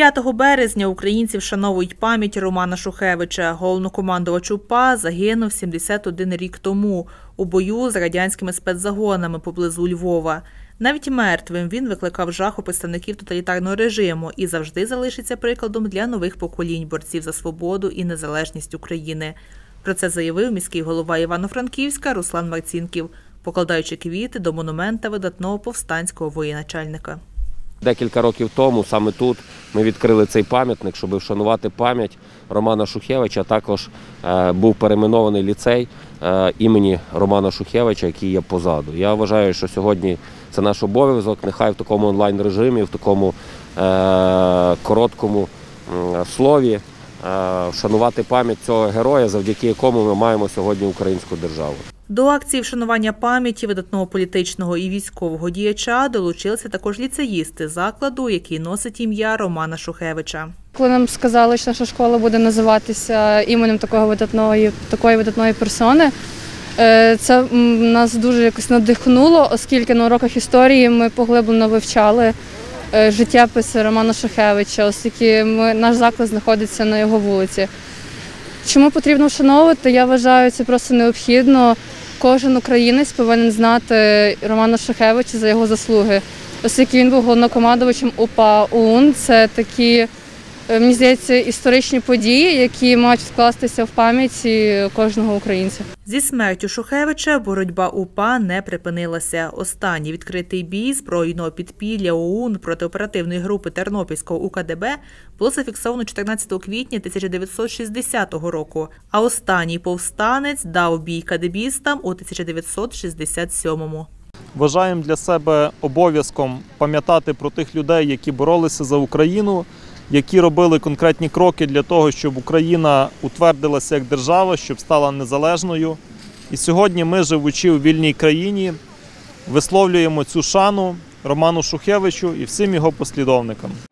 9 березня українці вшановують пам'ять Романа Шухевича. Головнокомандувач УПА загинув 71 рік тому у бою з радянськими спецзагонами поблизу Львова. Навіть мертвим він викликав жах у представників тоталітарного режиму і завжди залишиться прикладом для нових поколінь борців за свободу і незалежність України. Про це заявив міський голова Івано-Франківська Руслан Марцінків, покладаючи квіти до монумента видатного повстанського воєначальника. Декілька років тому саме тут ми відкрили цей пам'ятник, щоб вшанувати пам'ять Романа Шухевича. Також був перейменований ліцей імені Романа Шухевича, який є позаду. Я вважаю, що сьогодні це наш обов'язок, нехай в такому онлайн-режимі, в такому короткому слові вшанувати пам'ять цього героя, завдяки якому ми маємо сьогодні українську державу. До акції вшанування пам'яті видатного політичного і військового діяча долучилися також ліцеїсти закладу, який носить ім'я Романа Шухевича. Коли нам сказали, що наша школа буде називатися іменем такої видатної персони, це нас дуже якось надихнуло, оскільки на уроках історії ми поглиблено вивчали життєпис Романа Шухевича, оскільки наш заклад знаходиться на його вулиці. Чому потрібно вшановувати? Я вважаю, це просто необхідно. Кожен українець повинен знати Романа Шухевича за його заслуги, оскільки він був головнокомандувачем УПА ОУН. Це такі, мені здається, історичні події, які мають вкластися в пам'яті кожного українця. Зі смертю Шухевича боротьба УПА не припинилася. Останній відкритий бій збройного підпілля ОУН проти оперативної групи Тернопільського УКДБ було зафіксовано 14 квітня 1960 року, а останній повстанець дав бій кадебістам у 1967-му. Вважаємо для себе обов'язком пам'ятати про тих людей, які боролися за Україну, які робили конкретні кроки для того, щоб Україна утвердилася як держава, щоб стала незалежною. І сьогодні ми, живучи у вільній країні, висловлюємо цю шану Роману Шухевичу і всім його послідовникам.